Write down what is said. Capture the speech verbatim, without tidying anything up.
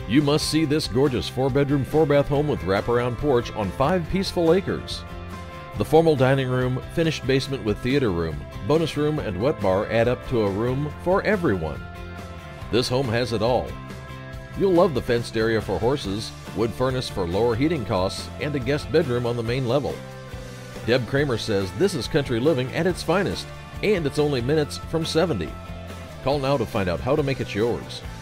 You must see this gorgeous four-bedroom, four-bath home with wraparound porch on five peaceful acres. The formal dining room, finished basement with theater room, bonus room, and wet bar add up to a room for everyone. This home has it all. You'll love the fenced area for horses, wood furnace for lower heating costs, and a guest bedroom on the main level. Debb Cramer says this is country living at its finest, and it's only minutes from seventy. Call now to find out how to make it yours.